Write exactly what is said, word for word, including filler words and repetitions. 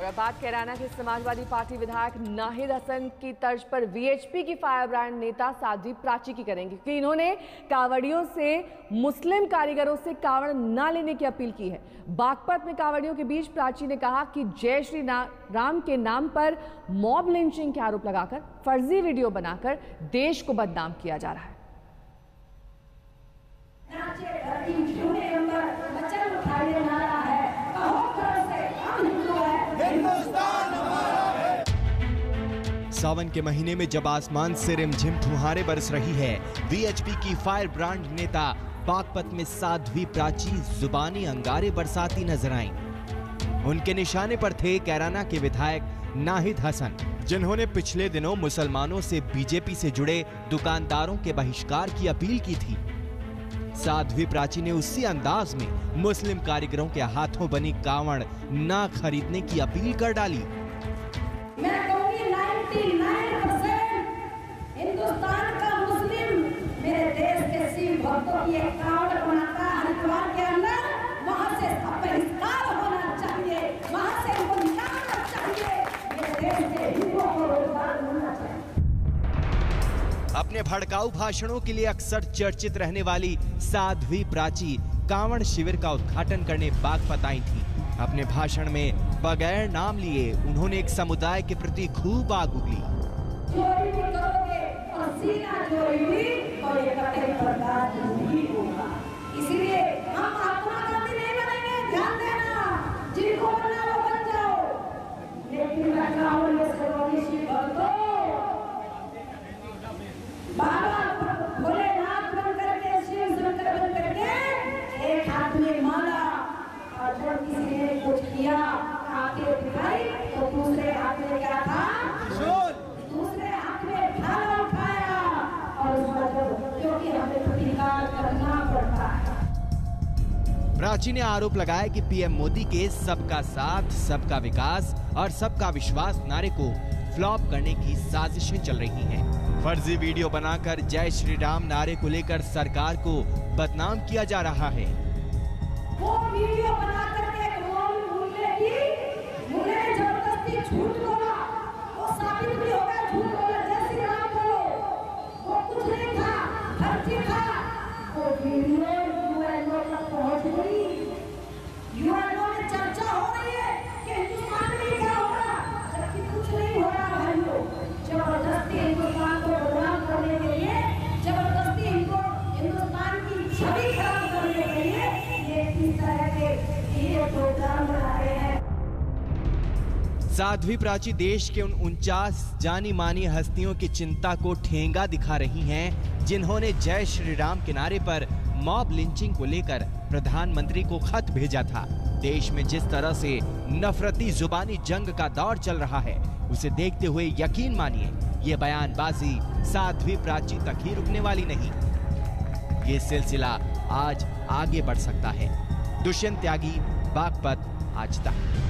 और बात कैराना के समाजवादी पार्टी विधायक नाहिद हसन की तर्ज पर वीएचपी की फायर ब्रांड नेता साध्वी प्राची की करेंगे, क्योंकि इन्होंने कांवड़ियों से मुस्लिम कारीगरों से कांवड़ न लेने की अपील की है। बागपत में कांवड़ियों के बीच प्राची ने कहा कि जय श्री राम के नाम पर मॉब लिंचिंग के आरोप लगाकर फर्जी वीडियो बनाकर देश को बदनाम किया जा रहा है। सावन के महीने में जब आसमान से रिमझिम फुहारें बरस रही है, वीएचपी की फायर ब्रांड नेता बागपत में साध्वी प्राची जुबानी अंगारे बरसाती नजर आईं। उनके निशाने पर थे कैराना के विधायक नाहिद हसन, जिन्होंने पिछले दिनों मुसलमानों से बीजेपी से जुड़े दुकानदारों के बहिष्कार की अपील की थी। साध्वी प्राची ने उसी अंदाज में मुस्लिम कारीगरों के हाथों बनी कांवड़ ना खरीदने की अपील कर डाली। मैं कहूंगी निन्यानवे परसेंट हिंदुस्तान का मुस्लिम मेरे देश के शिव भक्तों की एक कांवड़ बनाता है हरिद्वार के अंदर, वहां से बहिष्कार होना चाहिए, वहां से उनको निकालना चाहिए। मेरे देश के हिंदुओं को रोजगार मिलना चाहिए। अपने भड़काऊ भाषणों के लिए अक्सर चर्चित रहने वाली साध्वी प्राची कांवड़ शिविर का उद्घाटन करने बागपत आई थी। अपने भाषण में बगैर नाम लिए उन्होंने एक समुदाय के प्रति खूब आग उगली। चोरी भी करोगे और सीना चोरी भी और ये कतई बर्दाश्त नहीं होगा। इसीलिए हम महात्मा गांधी नहीं बनेंगे, ध्यान देना, जिनको बनना वो बन जाओ, लेकिन कांवड़ में सर्वोच्च शिव भक्तों बाबा भोलेनाथ बन करके, शिव शंकर बन करके एक हाथ में माला और जब किसी ने कुछ किया आके दिखाई तो दूसरे हाथ में क्या था, दूसरे हाथ में भाला उठाया और उसका जब क्योंकि हमें प्रतिकार करना पड़ता है। प्राची ने आरोप लगाया कि पीएम मोदी के सबका साथ, सबका विकास और सबका विश्वास नारे को फ्लॉप करने की साजिशें चल रही हैं। फर्जी वीडियो बनाकर जय श्री राम नारे को लेकर सरकार को बदनाम किया जा रहा है। वो वीडियो बना करके मौलवी मुल्ले की मुल्ले ने जबरदस्ती झूठ बोला, वो साबित भी हो गया झूठ बोला, जय श्री राम बोलो, वो कुछ नहीं था, फर्जी था। वो वीडियो यूएनओ तक पहुंच गई, यूएनओ में चर्चा हो रही है कि हिंदुस्तान में क्या हो रहा, जबकि कुछ नहीं हो रहा। भाइयों, जबरदस्ती हिंदुस्तान को बदनाम करने के लिए, जबरदस्ती इनको हिंदुस्तान की छवि खराब करने के लिए ये इस तरह के ये प्रोग्राम बना रहे हैं। साध्वी प्राची देश के उन उनचास जानी मानी हस्तियों की चिंता को ठेंगा दिखा रही हैं, जिन्होंने जय श्री राम के नारे पर मॉब लिंचिंग को लेकर प्रधानमंत्री को खत भेजा था। देश में जिस तरह से नफरती जुबानी जंग का दौर चल रहा है, उसे देखते हुए यकीन मानिए ये बयानबाजी साध्वी प्राची तक ही रुकने वाली नहीं। ये सिलसिला आज आगे बढ़ सकता है। दुष्यंत त्यागी, बागपत, आज तक।